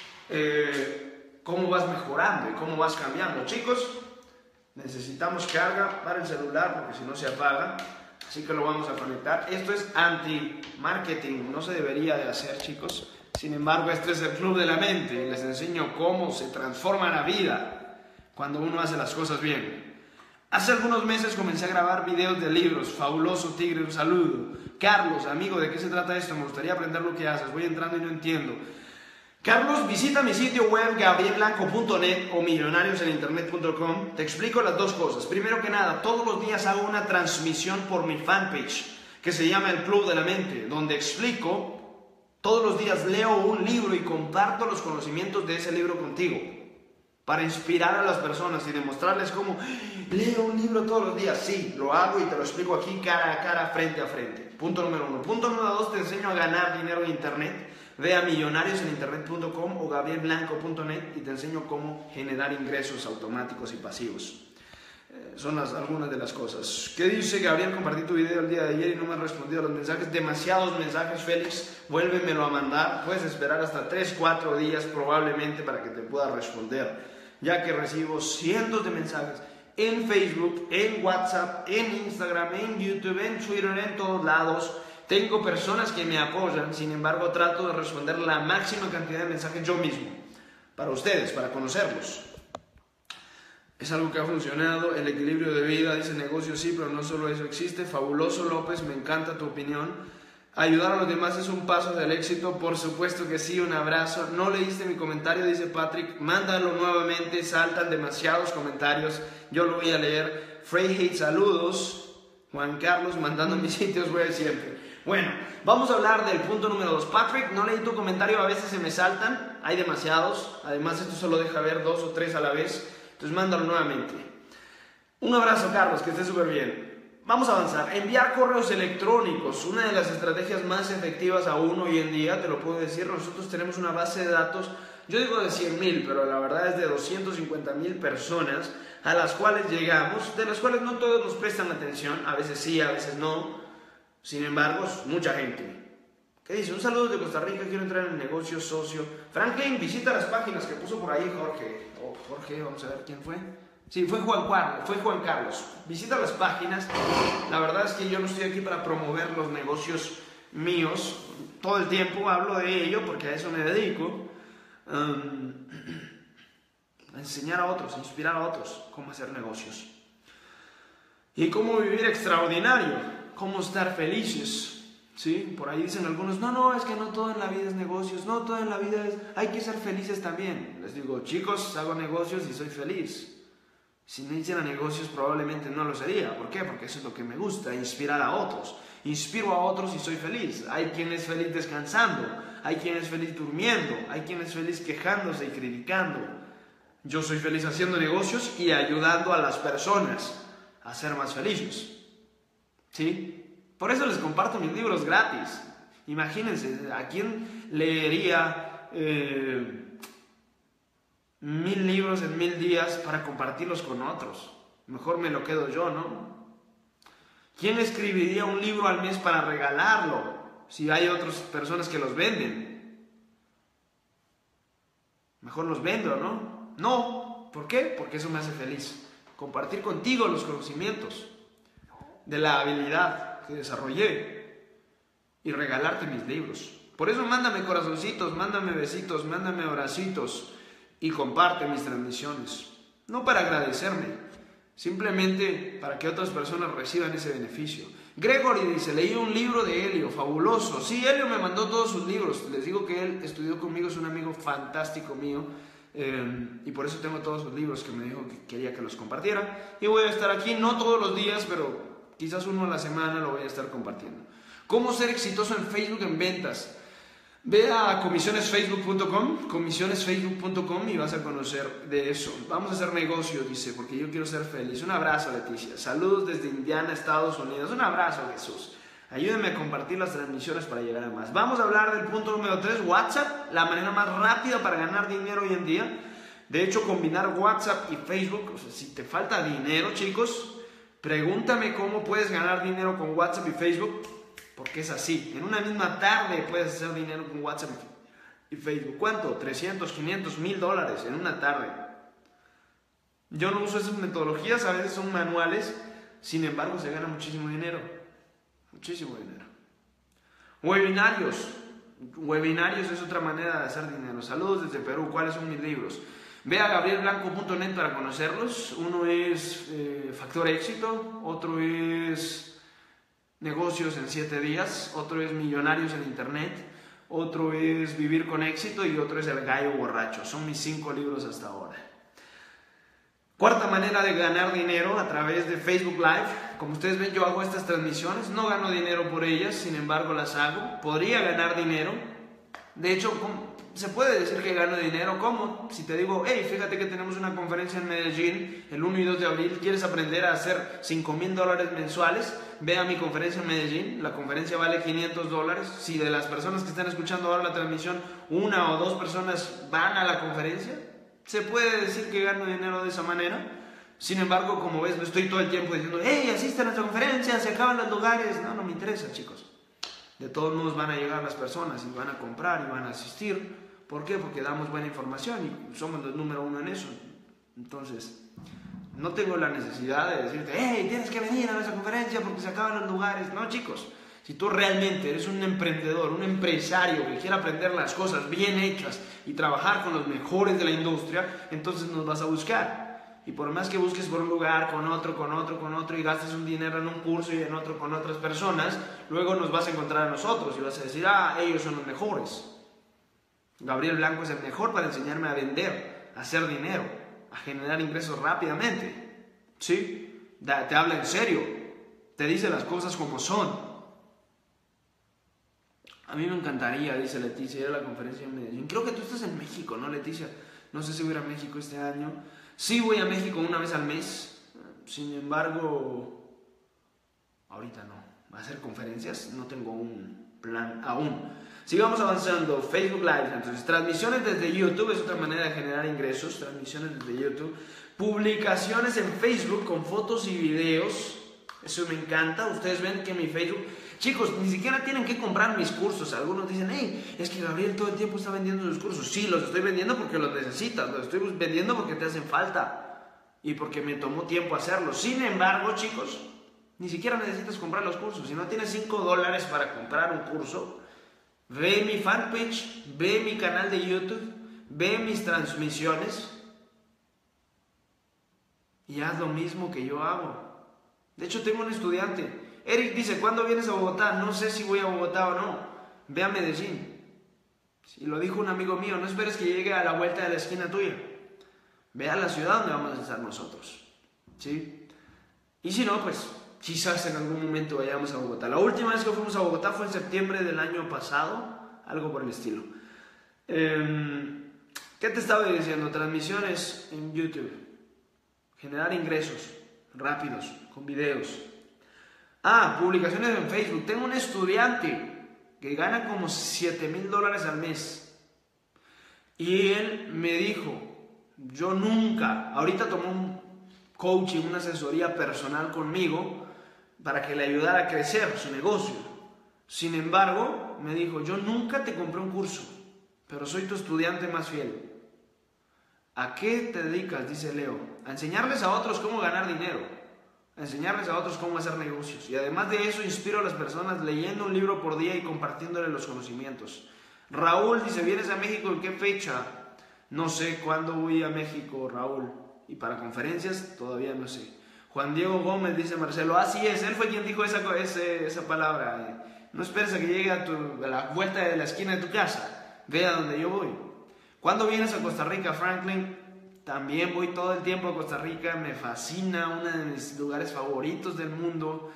cómo vas mejorando y cómo vas cambiando. Chicos, necesitamos carga para el celular porque si no se apaga. Así que lo vamos a conectar. Esto es anti-marketing, no se debería de hacer, chicos. Sin embargo, este es el Club de la Mente. Les enseño cómo se transforma la vida cuando uno hace las cosas bien. Hace algunos meses comencé a grabar videos de libros. Fabuloso Tigre, un saludo. Carlos, amigo, ¿de qué se trata esto? Me gustaría aprender lo que haces. Voy entrando y no entiendo. Carlos, visita mi sitio web gabrielblanco.net o millonarioseninternet.com. Te explico las dos cosas. Primero que nada, todos los días hago una transmisión por mi fanpage que se llama El Club de la Mente, donde explico, todos los días leo un libro y comparto los conocimientos de ese libro contigo, para inspirar a las personas y demostrarles cómo leo un libro todos los días. Sí, lo hago y te lo explico aquí cara a cara, frente a frente. Punto número 1. Punto número 2, te enseño a ganar dinero en internet. Ve a millonarioseninternet.com o gabrielblanco.net y te enseño cómo generar ingresos automáticos y pasivos. Son algunas de las cosas. ¿Qué dice Gabriel? Compartí tu video el día de ayer y no me han respondido a los mensajes. Demasiados mensajes, Félix. Vuélvemelo a mandar. Puedes esperar hasta 3-4 días probablemente para que te pueda responder, ya que recibo cientos de mensajes en Facebook, en WhatsApp, en Instagram, en YouTube, en Twitter, en todos lados. Tengo personas que me apoyan, sin embargo trato de responder la máxima cantidad de mensajes yo mismo, para ustedes, para conocerlos. Es algo que ha funcionado. El equilibrio de vida, dice negocio, sí, pero no solo eso existe. Fabuloso López, me encanta tu opinión. Ayudar a los demás es un paso del éxito, por supuesto que sí, un abrazo. No leíste mi comentario, dice Patrick, mándalo nuevamente, saltan demasiados comentarios, yo lo voy a leer. Frey Hate, saludos. Juan Carlos, mandando mis sitios web siempre. Bueno, vamos a hablar del punto número 2. Patrick, no leí tu comentario, a veces se me saltan, hay demasiados, además esto solo deja ver 2 o 3 a la vez. Entonces mándalo nuevamente. Un abrazo, Carlos, que estés súper bien. Vamos a avanzar. Enviar correos electrónicos, una de las estrategias más efectivas aún hoy en día, te lo puedo decir. Nosotros tenemos una base de datos, yo digo de 100,000, pero la verdad es de 250,000 personas a las cuales llegamos, de las cuales no todos nos prestan atención, a veces sí, a veces no. Sin embargo, es mucha gente. ¿Qué dice? Un saludo de Costa Rica, quiero entrar en el negocio socio. Franklin, visita las páginas que puso por ahí Jorge. Jorge, vamos a ver quién fue. Sí, fue Juan Carlos. Visita las páginas. La verdad es que yo no estoy aquí para promover los negocios míos. Todo el tiempo hablo de ello porque a eso me dedico. A enseñar a otros, a inspirar a otros cómo hacer negocios. Y cómo vivir extraordinario. Cómo estar felices. ¿Sí? Por ahí dicen algunos, no, es que no todo en la vida es negocios, no todo en la vida es, hay que ser felices también. Les digo, chicos, hago negocios y soy feliz. Si no hiciera negocios probablemente no lo sería. ¿Por qué? Porque eso es lo que me gusta, inspirar a otros. Inspiro a otros y soy feliz. Hay quien es feliz descansando, hay quien es feliz durmiendo, hay quien es feliz quejándose y criticando. Yo soy feliz haciendo negocios y ayudando a las personas a ser más felices. ¿Sí? Por eso les comparto mis libros gratis. Imagínense, ¿a quién leería 1000 libros en 1000 días para compartirlos con otros? Mejor me lo quedo yo, ¿no? ¿Quién escribiría un libro al mes para regalarlo si hay otras personas que los venden? Mejor los vendo, ¿no? No, ¿por qué? Porque eso me hace feliz. Compartir contigo los conocimientos de la habilidad que desarrollé y regalarte mis libros. Por eso mándame corazoncitos, mándame besitos, mándame abracitos y comparte mis transmisiones. No para agradecerme, simplemente para que otras personas reciban ese beneficio. Gregory dice, leí un libro de Helio, fabuloso. Sí, Helio me mandó todos sus libros. Les digo que él estudió conmigo, es un amigo fantástico mío. Y por eso tengo todos sus libros que me dijo que quería que los compartiera. Y voy a estar aquí, no todos los días, pero quizás uno a la semana lo voy a estar compartiendo. ¿Cómo ser exitoso en Facebook en ventas? Ve a comisionesfacebook.com y vas a conocer de eso. Vamos a hacer negocio, dice, porque yo quiero ser feliz. Un abrazo, Leticia. Saludos desde Indiana, Estados Unidos. Un abrazo, Jesús. Ayúdenme a compartir las transmisiones para llegar a más. Vamos a hablar del punto número 3, WhatsApp, la manera más rápida para ganar dinero hoy en día. De hecho, combinar WhatsApp y Facebook, o sea, si te falta dinero, chicos, pregúntame cómo puedes ganar dinero con WhatsApp y Facebook, porque es así. En una misma tarde puedes hacer dinero con WhatsApp y Facebook. ¿Cuánto? 300, 500, $1000 en una tarde. Yo no uso esas metodologías, a veces son manuales, sin embargo se gana muchísimo dinero. Muchísimo dinero. Webinarios. Webinarios es otra manera de hacer dinero. Saludos desde Perú. ¿Cuáles son mis libros? Ve a gabrielblanco.net para conocerlos. Uno es Factor Éxito, otro es Negocios en 7 días, otro es Millonarios en Internet, otro es Vivir con Éxito y otro es El Gallo Borracho. Son mis 5 libros hasta ahora. Cuarta manera de ganar dinero a través de Facebook Live. Como ustedes ven, yo hago estas transmisiones, no gano dinero por ellas, sin embargo las hago. Podría ganar dinero. De hecho, se puede decir que gano dinero. ¿Cómo? Si te digo, hey, fíjate que tenemos una conferencia en Medellín el 1 y 2 de abril, ¿quieres aprender a hacer $5,000 mensuales? Ve a mi conferencia en Medellín, la conferencia vale $500. Si de las personas que están escuchando ahora la transmisión, 1 o 2 personas van a la conferencia, se puede decir que gano dinero de esa manera. Sin embargo, como ves, no estoy todo el tiempo diciendo, hey, asiste a nuestra conferencia, se acaban los lugares. No, no me interesa, chicos. De todos modos van a llegar las personas y van a comprar y van a asistir. ¿Por qué? Porque damos buena información y somos los número uno en eso. Entonces, no tengo la necesidad de decirte, hey, tienes que venir a nuestra conferencia porque se acaban los lugares. No, chicos. Si tú realmente eres un emprendedor, un empresario que quiere aprender las cosas bien hechas y trabajar con los mejores de la industria, entonces nos vas a buscar. Y por más que busques por un lugar, con otro y gastes un dinero en un curso y en otro con otras personas, luego nos vas a encontrar a nosotros y vas a decir, ah, ellos son los mejores. Gabriel Blanco es el mejor para enseñarme a vender, a hacer dinero, a generar ingresos rápidamente. ¿Sí? Te habla en serio, te dice las cosas como son. A mí me encantaría, dice Leticia, ir a la conferencia en Medellín. Creo que tú estás en México, ¿no, Leticia? No sé si voy a ir a México este año. Sí voy a México una vez al mes. Sin embargo, ahorita no. ¿Va a hacer conferencias? No tengo un plan aún. Sigamos avanzando. Facebook Live, entonces. Transmisiones desde YouTube es otra manera de generar ingresos. Transmisiones desde YouTube. Publicaciones en Facebook con fotos y videos. Eso me encanta. Ustedes ven que mi Facebook... Chicos, ni siquiera tienen que comprar mis cursos. Algunos dicen, hey, es que Gabriel todo el tiempo está vendiendo sus cursos. Sí, los estoy vendiendo porque los necesitas. Los estoy vendiendo porque te hacen falta. Y porque me tomó tiempo hacerlo. Sin embargo, chicos, ni siquiera necesitas comprar los cursos. Si no tienes $5 para comprar un curso, ve mi fanpage, ve mi canal de YouTube, ve mis transmisiones y haz lo mismo que yo hago. De hecho, tengo un estudiante. Eric dice, ¿cuándo vienes a Bogotá? No sé si voy a Bogotá o no. Ve a Medellín. Y lo dijo un amigo mío, no esperes que llegue a la vuelta de la esquina tuya. Ve a la ciudad donde vamos a estar nosotros. ¿Sí? Y si no, pues quizás en algún momento vayamos a Bogotá. La última vez que fuimos a Bogotá fue en septiembre del año pasado. Algo por el estilo. ¿Qué te estaba diciendo? Transmisiones en YouTube. Generar ingresos rápidos, con videos. Publicaciones en Facebook. Tengo un estudiante que gana como $7,000 al mes. Y él me dijo, yo nunca, ahorita tomó un coaching, una asesoría personal conmigo para que le ayudara a crecer su negocio. Sin embargo, me dijo, yo nunca te compré un curso, pero soy tu estudiante más fiel. ¿A qué te dedicas? Dice Leo. A enseñarles a otros cómo ganar dinero. A enseñarles a otros cómo hacer negocios. Y además de eso, inspiro a las personas leyendo un libro por día y compartiéndole los conocimientos. Raúl dice, ¿vienes a México en qué fecha? No sé cuándo voy a México, Raúl. Y para conferencias, todavía no sé. Juan Diego Gómez dice, Marcelo, así es, él fue quien dijo esa palabra. No esperes a que llegue a la vuelta de la esquina de tu casa. Ve a donde yo voy. ¿Cuándo vienes a Costa Rica, Franklin? También voy todo el tiempo a Costa Rica, me fascina, uno de mis lugares favoritos del mundo.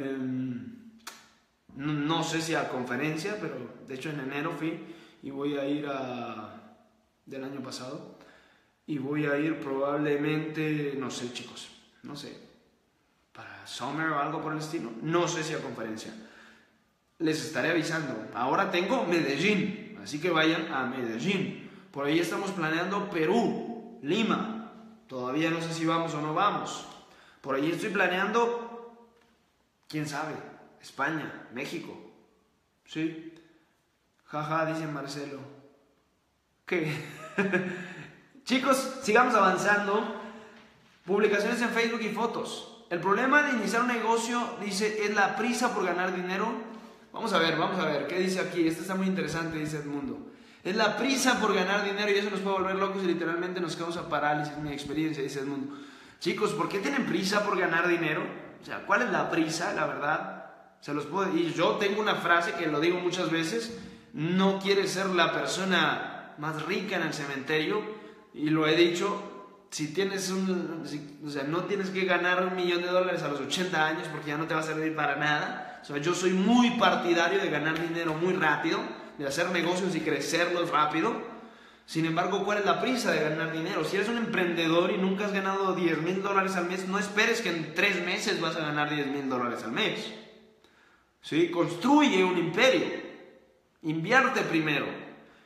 No sé si a conferencia, pero de hecho en enero fui y voy a ir del año pasado. Y voy a ir probablemente, no sé chicos, no sé, para Summer o algo por el estilo. No sé si a conferencia. Les estaré avisando. Ahora tengo Medellín, así que vayan a Medellín. Por ahí estamos planeando Perú. Lima, todavía no sé si vamos o no vamos. Por allí estoy planeando, quién sabe, España, México. ¿Sí? Jaja, dice Marcelo. ¿Qué? Chicos, sigamos avanzando. Publicaciones en Facebook y fotos. El problema de iniciar un negocio, dice, es la prisa por ganar dinero. Vamos a ver, ¿qué dice aquí? Esto está muy interesante, dice Edmundo. Es la prisa por ganar dinero y eso nos puede volver locos y literalmente nos causa parálisis. Mi experiencia, dice Edmundo. Chicos, ¿por qué tienen prisa por ganar dinero? O sea, ¿cuál es la prisa, la verdad? Y yo tengo una frase que lo digo muchas veces. No quieres ser la persona más rica en el cementerio. Y lo he dicho, si tienes no tienes que ganar $1 millón a los 80 años porque ya no te va a servir para nada. O sea, yo soy muy partidario de ganar dinero muy rápido, de hacer negocios y crecerlos rápido. Sin embargo, ¿cuál es la prisa de ganar dinero? Si eres un emprendedor y nunca has ganado $10,000 al mes, no esperes que en 3 meses vas a ganar $10,000 al mes. ¿Sí? Construye un imperio. Invierte primero.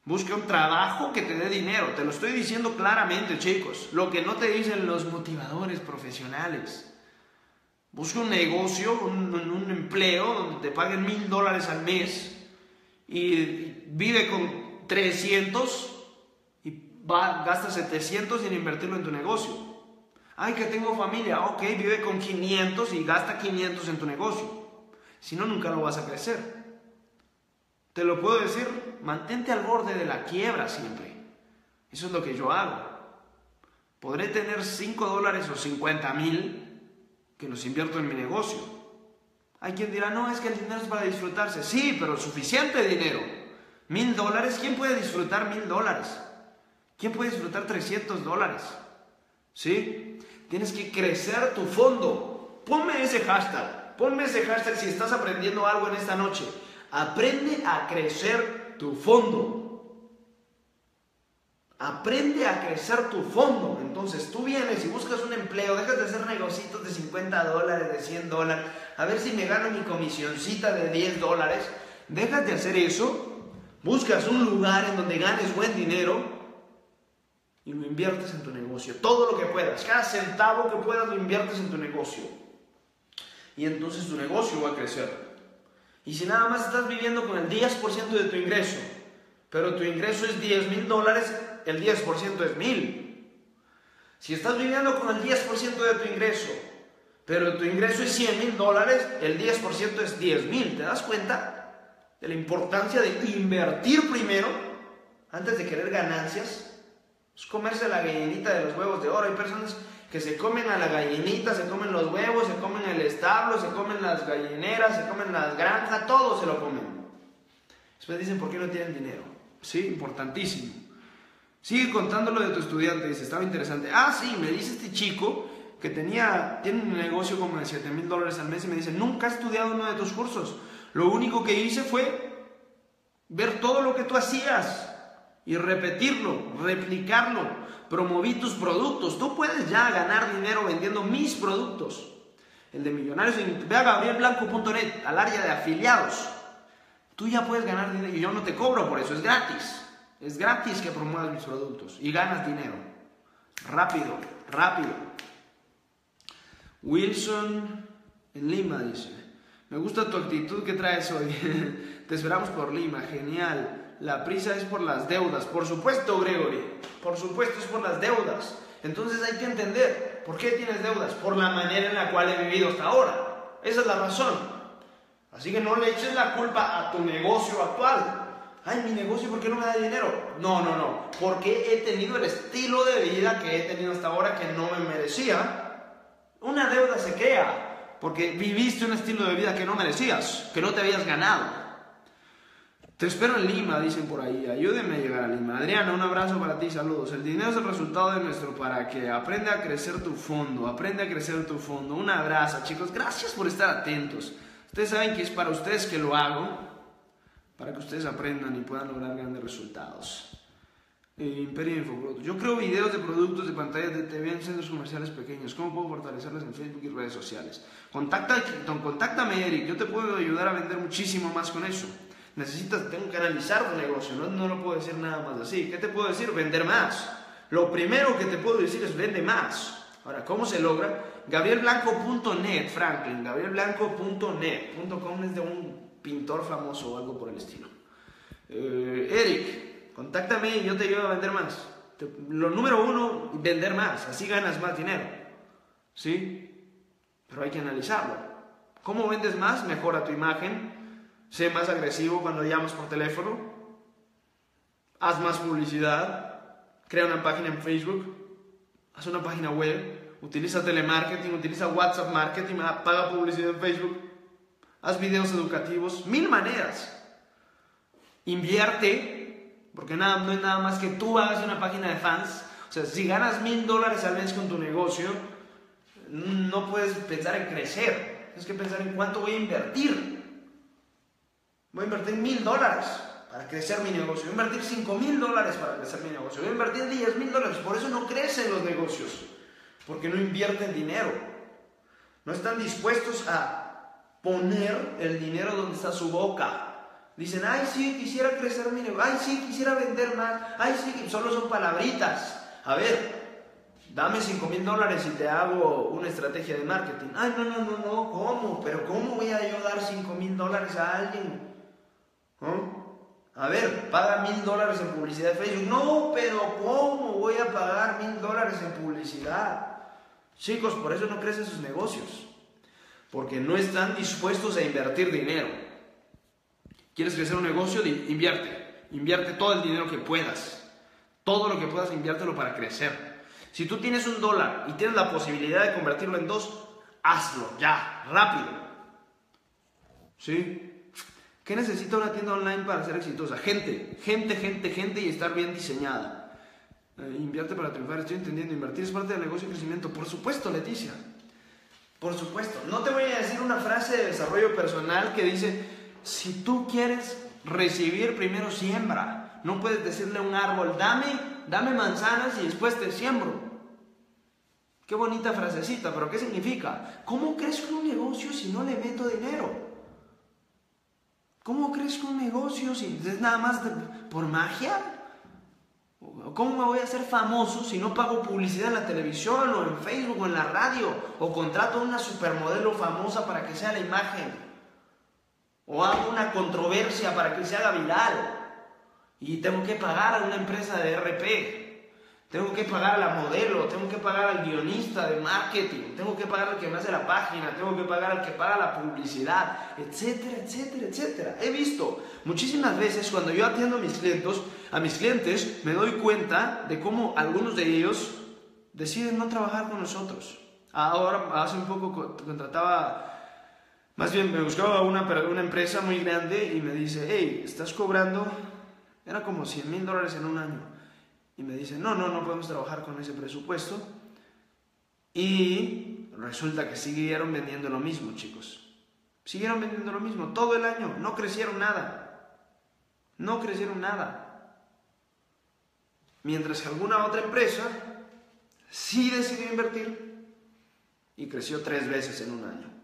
Busca un trabajo que te dé dinero. Te lo estoy diciendo claramente, chicos. Lo que no te dicen los motivadores profesionales. Busca un negocio, un empleo donde te paguen $1000 al mes y vive con 300 y gasta 700 sin invertirlo en tu negocio. Ay, que tengo familia. Ok, vive con 500 y gasta 500 en tu negocio. Si no, nunca lo vas a crecer. Te lo puedo decir, mantente al borde de la quiebra siempre. Eso es lo que yo hago. Podré tener $5 o 50,000 que los invierto en mi negocio. Hay quien dirá, no, es que el dinero es para disfrutarse. Sí, pero suficiente dinero. $1000, ¿quién puede disfrutar $1000? ¿Quién puede disfrutar $300? ¿Sí? Tienes que crecer tu fondo. Ponme ese hashtag si estás aprendiendo algo en esta noche. Aprende a crecer tu fondo. Aprende a crecer tu fondo. Entonces tú vienes y buscas un empleo, dejas de hacer negocios de $50, de $100, a ver si me gano mi comisioncita de $10. Dejas de hacer eso, buscas un lugar en donde ganes buen dinero y lo inviertes en tu negocio. Todo lo que puedas, cada centavo que puedas lo inviertes en tu negocio. Y entonces tu negocio va a crecer. Y si nada más estás viviendo con el 10% de tu ingreso, pero tu ingreso es $10,000, el 10% es $1,000. Si estás viviendo con el 10% de tu ingreso, pero tu ingreso es $100,000, el 10% es $10,000. ¿Te das cuenta de la importancia de invertir primero antes de querer ganancias? Es comerse la gallinita de los huevos de oro. Hay personas que se comen a la gallinita, se comen los huevos, se comen el establo, se comen las gallineras, se comen las granjas, todo se lo comen. Después dicen, ¿por qué no tienen dinero? Sí, importantísimo. Sigue contando lo de tu estudiante, dice, estaba interesante. Ah, sí, me dice este chico que tiene un negocio como de $7,000 al mes y me dice, nunca he estudiado uno de tus cursos. Lo único que hice fue ver todo lo que tú hacías y repetirlo, replicarlo. Promoví tus productos. Tú puedes ya ganar dinero vendiendo mis productos. El de Millonarios, ve a gabrielblanco.net, al área de afiliados. Tú ya puedes ganar dinero y yo no te cobro por eso, es gratis. Es gratis que promuevas mis productos y ganas dinero. Rápido, rápido. Wilson en Lima dice, me gusta tu actitud que traes hoy. Te esperamos por Lima, genial. La prisa es por las deudas. Por supuesto, Gregory, por supuesto es por las deudas. Entonces hay que entender, ¿por qué tienes deudas? Por la manera en la cual he vivido hasta ahora. Esa es la razón. Así que no le eches la culpa a tu negocio actual. Ay, mi negocio, ¿por qué no me da dinero? No. Porque he tenido el estilo de vida que he tenido hasta ahora que no me merecía. Una deuda se crea porque viviste un estilo de vida que no merecías, que no te habías ganado. Te espero en Lima, dicen por ahí. Ayúdenme a llegar a Lima. Adriana, un abrazo para ti, saludos. El dinero es el resultado de nuestro para qué. Aprende a crecer tu fondo, aprende a crecer tu fondo. Un abrazo, chicos. Gracias por estar atentos. Ustedes saben que es para ustedes que lo hago, para que ustedes aprendan y puedan lograr grandes resultados. Imperio Infoproductos. Yo creo videos de productos de pantallas de TV en centros comerciales pequeños. ¿Cómo puedo fortalecerlos en Facebook y redes sociales? Contáctame, Eric. Yo te puedo ayudar a vender muchísimo más con eso. Tengo que analizar tu negocio. No lo puedo decir nada más así. ¿Qué te puedo decir? Vender más. Lo primero que te puedo decir es vende más. Ahora, ¿cómo se logra? GabrielBlanco.net, Franklin. GabrielBlanco.net. .com es de un pintor famoso o algo por el estilo. Eric, contáctame y yo te ayudo a vender más. Lo número uno, vender más. Así ganas más dinero. ¿Sí? Pero hay que analizarlo. ¿Cómo vendes más? Mejora tu imagen. Sé más agresivo cuando llamas por teléfono. Haz más publicidad. Crea una página en Facebook. Haz una página web. Utiliza telemarketing. Utiliza WhatsApp marketing. Paga publicidad en Facebook. Haz videos educativos. 1000 maneras. Invierte. Porque no es nada más que tú hagas una página de fans. O sea, si ganas $1000 al mes con tu negocio, no puedes pensar en crecer. Tienes que pensar en cuánto voy a invertir. Voy a invertir $1000 para crecer mi negocio. Voy a invertir $5000 para crecer mi negocio. Voy a invertir $10,000. Por eso no crecen los negocios. Porque no invierten dinero. No están dispuestos a poner el dinero donde está su boca. Dicen, ay, sí, quisiera crecer mi negocio, ay, sí, quisiera vender más, ay, sí, solo son palabritas. A ver, dame $5,000 y te hago una estrategia de marketing. Ay, no, ¿cómo? ¿Pero cómo voy a yo dar $5,000 a alguien? A ver, paga $1,000 en publicidad de Facebook. No, pero ¿cómo voy a pagar $1,000 en publicidad? Chicos, por eso no crecen sus negocios, porque no están dispuestos a invertir dinero. ¿Quieres crecer un negocio? Invierte todo el dinero que puedas. Todo lo que puedas, inviértelo para crecer. Si tú tienes $1 y tienes la posibilidad de convertirlo en 2, hazlo ya, rápido. ¿Sí? ¿Qué necesita una tienda online para ser exitosa? Gente y estar bien diseñada. Invierte para triunfar, estoy entendiendo. Invertir es parte del negocio y crecimiento. Por supuesto, Leticia. Por supuesto. No te voy a decir una frase de desarrollo personal que dice, si tú quieres recibir, primero siembra. No puedes decirle a un árbol, dame manzanas y después te siembro. Qué bonita frasecita, pero ¿qué significa? ¿Cómo crezco un negocio si no le meto dinero? ¿Cómo crezco un negocio si es nada más por magia? ¿Cómo me voy a hacer famoso si no pago publicidad en la televisión o en Facebook o en la radio? ¿O contrato a una supermodelo famosa para que sea la imagen? ¿O hago una controversia para que se haga viral? Y tengo que pagar a una empresa de RP. Tengo que pagar a la modelo, tengo que pagar al guionista de marketing, tengo que pagar al que me hace la página, tengo que pagar al que paga la publicidad, etcétera, etcétera, etcétera. He visto muchísimas veces cuando yo atiendo a mis clientes, me doy cuenta de cómo algunos de ellos deciden no trabajar con nosotros. Ahora, hace un poco me buscaba una empresa muy grande y me dice, hey, estás cobrando, era como $100,000 en un año. Y me dice, no podemos trabajar con ese presupuesto. Y resulta que siguieron vendiendo lo mismo, chicos. Siguieron vendiendo lo mismo todo el año. No crecieron nada. No crecieron nada. Mientras que alguna otra empresa sí decidió invertir y creció 3 veces en un año.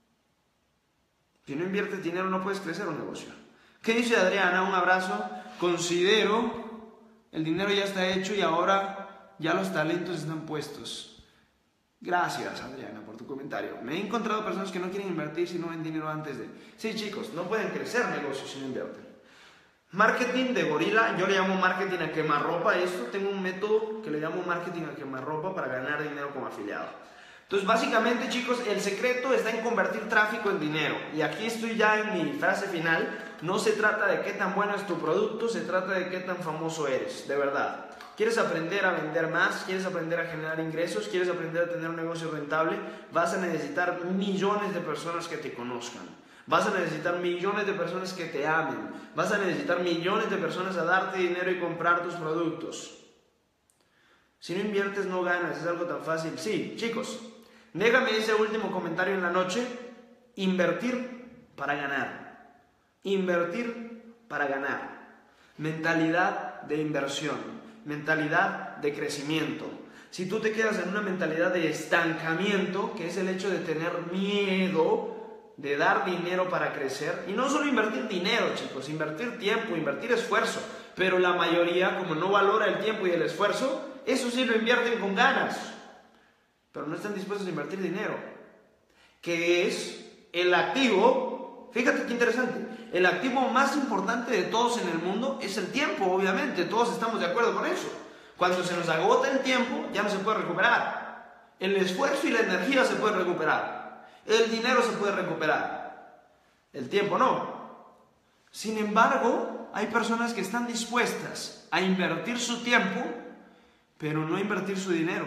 Si no inviertes dinero no puedes crecer un negocio. ¿Qué dice Adriana? Un abrazo. Considero... El dinero ya está hecho y ahora ya los talentos están puestos. Gracias, Adriana, por tu comentario. Me he encontrado personas que no quieren invertir si no ven dinero antes de... Sí, chicos, no pueden crecer negocios si no invierten. Marketing de gorila, yo le llamo marketing a quemarropa. Tengo un método que le llamo marketing a quemarropa para ganar dinero como afiliado. Entonces, básicamente, chicos, el secreto está en convertir tráfico en dinero. Y aquí estoy ya en mi frase final. No se trata de qué tan bueno es tu producto, se trata de qué tan famoso eres, de verdad. ¿Quieres aprender a vender más? ¿Quieres aprender a generar ingresos? ¿Quieres aprender a tener un negocio rentable? Vas a necesitar millones de personas que te conozcan. Vas a necesitar millones de personas que te amen. Vas a necesitar millones de personas a darte dinero y comprar tus productos. Si no inviertes, no ganas. Es algo tan fácil. Sí, chicos, déjame ese último comentario en la noche. Invertir para ganar. Invertir para ganar. Mentalidad de inversión. Mentalidad de crecimiento. Si tú te quedas en una mentalidad de estancamiento, que es el hecho de tener miedo de dar dinero para crecer, y no solo invertir dinero, chicos, invertir tiempo, invertir esfuerzo, pero la mayoría, como no valora el tiempo y el esfuerzo, eso sí lo invierten con ganas, pero no están dispuestos a invertir dinero, que es el activo. Fíjate qué interesante, el activo más importante de todos en el mundo es el tiempo, obviamente, todos estamos de acuerdo con eso. Cuando se nos agota el tiempo, ya no se puede recuperar. El esfuerzo y la energía se pueden recuperar. El dinero se puede recuperar. El tiempo no. Sin embargo, hay personas que están dispuestas a invertir su tiempo, pero no invertir su dinero.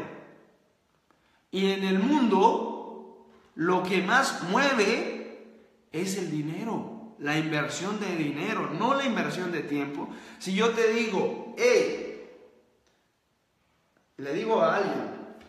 Y en el mundo, lo que más mueve es el dinero, la inversión de dinero, no la inversión de tiempo. Si yo te digo, hey, le digo a alguien,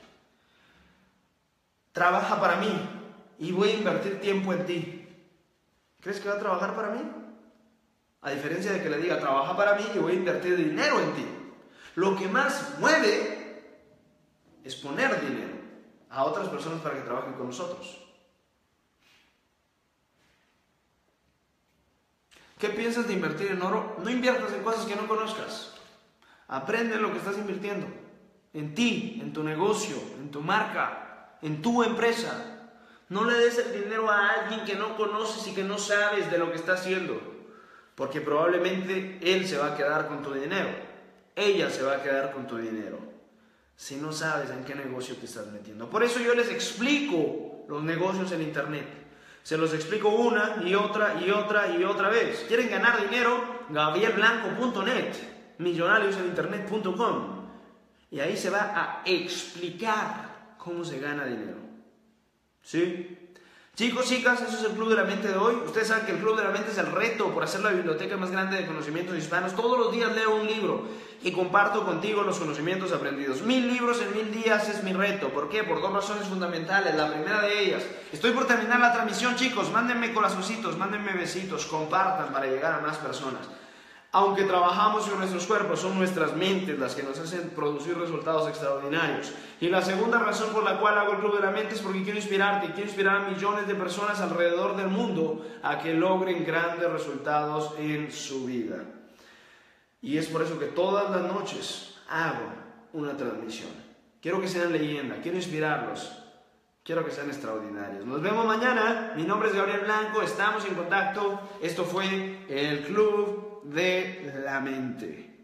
trabaja para mí y voy a invertir tiempo en ti, ¿crees que va a trabajar para mí? A diferencia de que le diga, trabaja para mí y voy a invertir dinero en ti. Lo que más mueve es poner dinero a otras personas para que trabajen con nosotros. ¿Qué piensas de invertir en oro? No inviertas en cosas que no conozcas. Aprende lo que estás invirtiendo. En ti, en tu negocio, en tu marca, en tu empresa. No le des el dinero a alguien que no conoces y que no sabes de lo que está haciendo. Porque probablemente él se va a quedar con tu dinero. Ella se va a quedar con tu dinero. Si no sabes en qué negocio te estás metiendo. Por eso yo les explico los negocios en internet. Se los explico una y otra y otra y otra vez. ¿Quieren ganar dinero? GabrielBlanco.net, millonario-en-internet.com. Y ahí se va a explicar cómo se gana dinero. ¿Sí? Chicos, chicas, eso es el Club de la Mente de hoy. Ustedes saben que el Club de la Mente es el reto por hacer la biblioteca más grande de conocimientos hispanos. Todos los días leo un libro y comparto contigo los conocimientos aprendidos. 1000 libros en 1000 días es mi reto. ¿Por qué? Por 2 razones fundamentales. La primera de ellas, estoy por terminar la transmisión, chicos. Mándenme corazoncitos, mándenme besitos, compartan para llegar a más personas. Aunque trabajamos en nuestros cuerpos, son nuestras mentes las que nos hacen producir resultados extraordinarios. Y la segunda razón por la cual hago el Club de la Mente es porque quiero inspirarte, quiero inspirar a millones de personas alrededor del mundo a que logren grandes resultados en su vida. Y es por eso que todas las noches hago una transmisión. Quiero que sean leyenda, quiero inspirarlos, quiero que sean extraordinarios. Nos vemos mañana. Mi nombre es Gabriel Blanco, estamos en contacto. Esto fue el Club de la Mente.